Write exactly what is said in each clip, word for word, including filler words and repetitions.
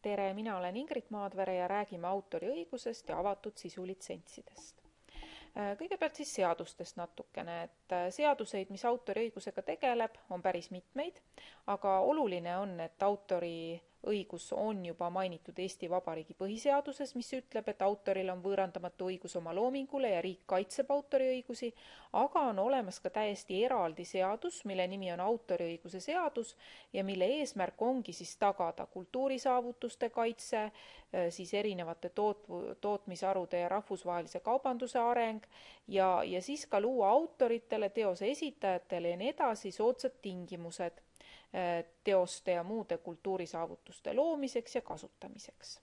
Tere, mina olen Ingrid Maadvere ja räägime autoriõigusest ja avatud sisulitsentsidest. Kõigepealt siis seadustest natukene, et seaduseid, mis autoriõigusega tegeleb, on päris mitmeid, aga oluline on, et autoriõigus on juba mainitud Eesti Vabariigi põhiseaduses, mis ütleb, et autoril on võõrandamatu õigus oma loomingule ja riik kaitseb autoriõigusi, aga on olemas ka täiesti eraldi seadus, mille nimi on autoriõiguse seadus ja mille eesmärk ongi siis tagada kultuurisaavutuste kaitse, siis erinevate toot, tootmisharude ja rahvusvahelise kaubanduse areng ja, ja siis ka luua autoritele, teose esitajatele ja nii edasi soodsad tingimused teoste ja muude kultuurisaavutuste loomiseks ja kasutamiseks.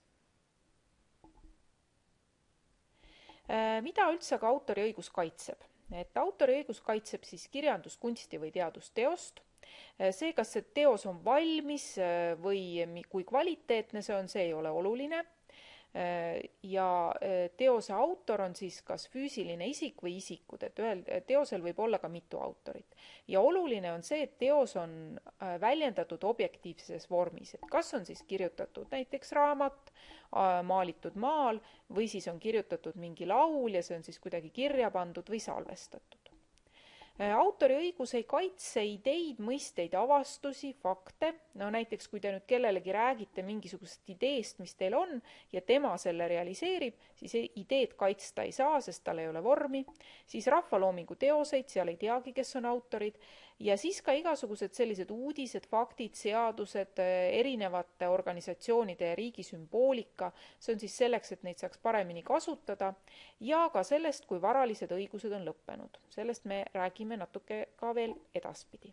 Mida üldse aga autoriõigus kaitseb? Et autoriõigus kaitseb siis kirjandus-, kunsti- või teadusteost. See, kas see teos on valmis või kui kvaliteetne see on, see ei ole oluline. Ja teose autor on siis kas füüsiline isik või isikud, et ühel teosel võib olla ka mitu autorit. Ja oluline on see, et teos on väljendatud objektiivses vormis, et kas on siis kirjutatud näiteks raamat, maalitud maal või siis on kirjutatud mingi laul ja see on siis kuidagi kirja pandud või salvestatud. Autoriõigus ei kaitse ideid, mõisteid, avastusi, fakte. No näiteks, kui te nüüd kellelegi räägite mingisugusest ideest, mis teil on, ja tema selle realiseerib, siis ideed kaitsta ei saa, sest tal ei ole vormi. Siis rahvaloomingu teoseid, seal ei teagi, kes on autorid. Ja siis ka igasugused sellised uudised, faktid, seadused, erinevate organisatsioonide ja riigi sümboolika. See on siis selleks, et neid saaks paremini kasutada. Ja ka sellest, kui varalised õigused on lõppenud. Sellest me räägime natuke ka veel edaspidi.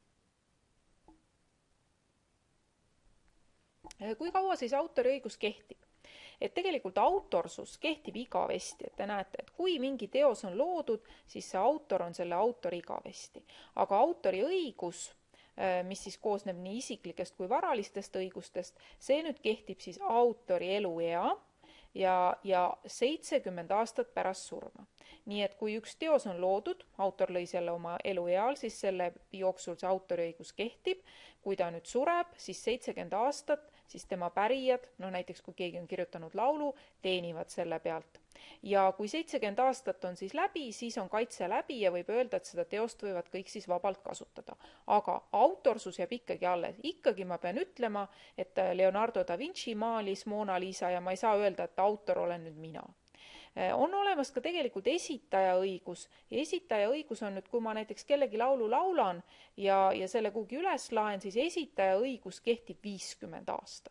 Kui kaua siis autoriõigus kehtib? Et tegelikult autorsus kehtib igavesti, et te näete, et kui mingi teos on loodud, siis see autor on selle autor igavesti. Aga autoriõigus, mis siis koosneb nii isiklikest kui varalistest õigustest, see nüüd kehtib siis autori eluea ja, ja seitsekümmend aastat pärast surma. Nii et kui üks teos on loodud, autor lõi selle oma elueal, siis selle jooksul see autoriõigus kehtib. Kui ta nüüd sureb, siis seitsekümmend aastat, siis tema pärijad, no näiteks kui keegi on kirjutanud laulu, teenivad selle pealt. Ja kui seitsekümmend aastat on siis läbi, siis on kaitse läbi ja võib öelda, et seda teost võivad kõik siis vabalt kasutada. Aga autorsus jääb ikkagi alles. Ikkagi ma pean ütlema, et Leonardo da Vinci maalis Mona Lisa ja ma ei saa öelda, et autor olen nüüd mina. On olemas ka tegelikult esitaja õigus ja esitaja õigus on nüüd, kui ma näiteks kellegi laulu laulan ja, ja selle kuhugi üles laen, siis esitaja õigus kehtib viiskümmend aastat.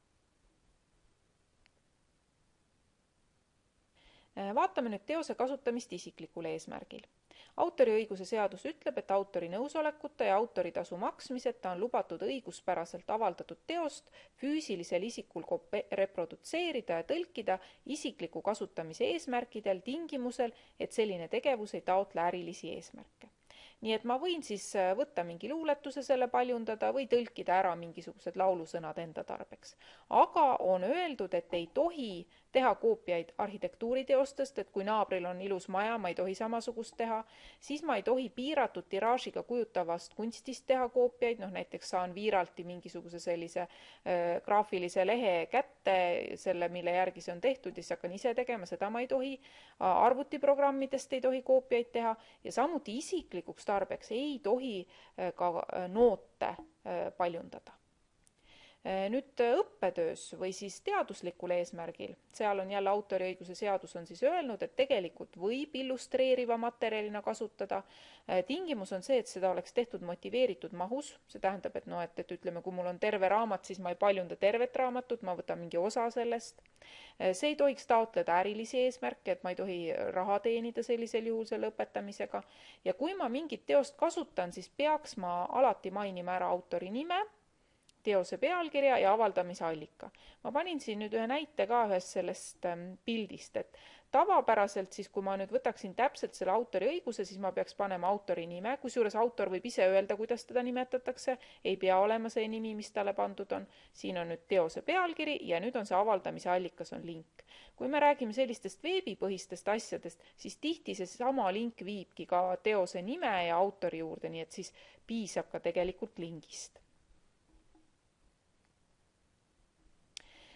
Vaatame nüüd teose kasutamist isiklikul eesmärgil. Autoriõiguse seadus ütleb, et autori nõusolekuta ja autoritasu maksmiseta on lubatud õiguspäraselt avaldatud teost füüsilisel isikul reprodutseerida ja tõlkida isikliku kasutamise eesmärkidel tingimusel, et selline tegevus ei taotle ärilisi eesmärke. Nii et ma võin siis võtta mingi luuletuse selle paljundada või tõlkida ära mingisugused laulusõnad enda tarbeks. Aga on öeldud, et ei tohi teha koopiaid arhitektuuriteostest, et kui naabril on ilus maja, ma ei tohi samasugust teha, siis ma ei tohi piiratud tiraažiga kujutavast kunstist teha koopiaid, noh näiteks saan viiralti mingisuguse sellise äh, graafilise lehe kätte, selle, mille järgi see on tehtud, ja siis hakkan ise tegema, seda ma ei tohi, arvutiprogrammidest ei tohi koopiaid teha ja samuti isiklikuks tarbeks ei tohi äh, ka äh, noote äh, paljundada. Nüüd õppetöös või siis teaduslikul eesmärgil, seal on jälle autoriõiguse seadus on siis öelnud, et tegelikult võib illustreeriva materjalina kasutada. Tingimus on see, et seda oleks tehtud motiveeritud mahus, see tähendab, et, no, et, et ütleme, kui mul on terve raamat, siis ma ei paljunda tervet raamatut, ma võtan mingi osa sellest. See ei tohiks taotleda ärilisi eesmärke, et ma ei tohi raha teenida sellisel juhul selle õpetamisega. Ja kui ma mingit teost kasutan, siis peaks ma alati mainima ära autori nime, teose pealkirja ja avaldamise allika. Ma panin siin nüüd ühe näite ka ühest sellest pildist, et tavapäraselt siis, kui ma nüüd võtaksin täpselt selle autori õiguse, siis ma peaks panema autori nime, kusjuures autor võib ise öelda, kuidas teda nimetatakse, ei pea olema see nimi, mis talle pandud on. Siin on nüüd teose pealkiri ja nüüd on see avaldamise allikas on link. Kui me räägime sellistest veebipõhistest asjadest, siis tihti see sama link viibki ka teose nime ja autori juurde, nii et siis piisab ka tegelikult lingist.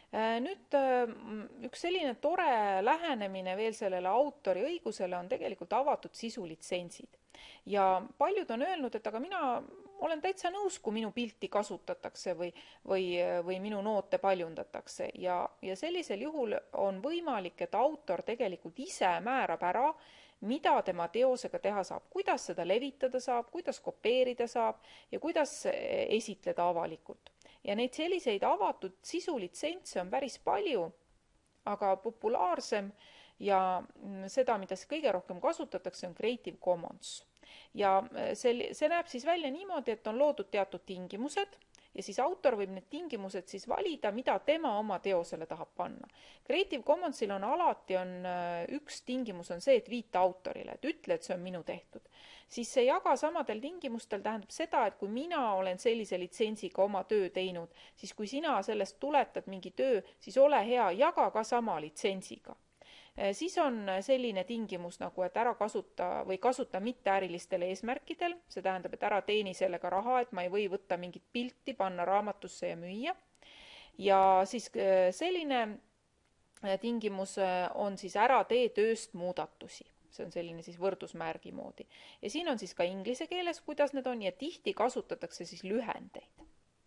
Nüüd üks selline tore lähenemine veel sellele autoriõigusele on tegelikult avatud sisulitsentsid. Ja paljud on öelnud, et aga mina olen täitsa nõus, kui minu pilti kasutatakse või, või, või minu noote paljundatakse. Ja, ja sellisel juhul on võimalik, et autor tegelikult ise määrab ära, mida tema teosega teha saab, kuidas seda levitada saab, kuidas kopeerida saab ja kuidas esitleda avalikult. Ja neid selliseid avatud sisulitsentse on päris palju, aga populaarsem ja seda, mida kõige rohkem kasutatakse, on Creative Commons. Ja see, see näeb siis välja niimoodi, et on loodud teatud tingimused ja siis autor võib need tingimused siis valida, mida tema oma teosele tahab panna. Creative Commonsil on alati on üks tingimus on see, et viita autorile, et ütle, et see on minu tehtud. Siis see jaga samadel tingimustel tähendab seda, et kui mina olen sellise litsentsiga oma töö teinud, siis kui sina sellest tuletad mingi töö, siis ole hea, jaga ka sama litsentsiga. Siis on selline tingimus nagu, et ära kasuta või kasuta mitteärilistel eesmärkidel, see tähendab, et ära teeni sellega raha, et ma ei või võtta mingit pilti, panna raamatusse ja müüa. Ja siis selline tingimus on siis ära tee tööst muudatusi. See on selline siis võrdusmärgi moodi. Ja siin on siis ka inglise keeles, kuidas need on, ja tihti kasutatakse siis lühendeid.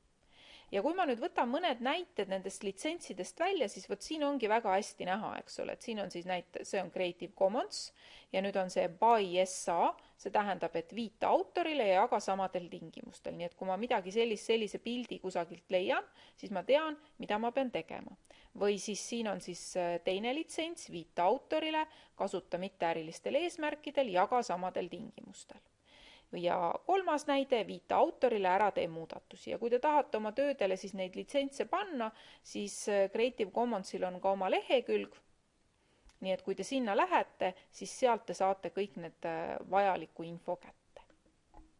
Ja kui ma nüüd võtan mõned näited nendest litsentsidest välja, siis võt siin ongi väga hästi näha, eks ole, et siin on siis näite, see on Creative Commons ja nüüd on see by S A, see tähendab, et viita autorile ja jaga samadel tingimustel. Nii et kui ma midagi sellist, sellise pildi kusagilt leian, siis ma tean, mida ma pean tegema. Või siis siin on siis teine litsents, viita autorile, kasuta mitteärilistel eesmärkidel, jaga samadel tingimustel. Ja kolmas näide, viita autorile, ära tee muudatusi. Ja kui te tahate oma töödele siis neid litsentse panna, siis Creative Commonsil on ka oma lehekülg. Nii et kui te sinna lähete, siis sealt te saate kõik need vajaliku info kätte.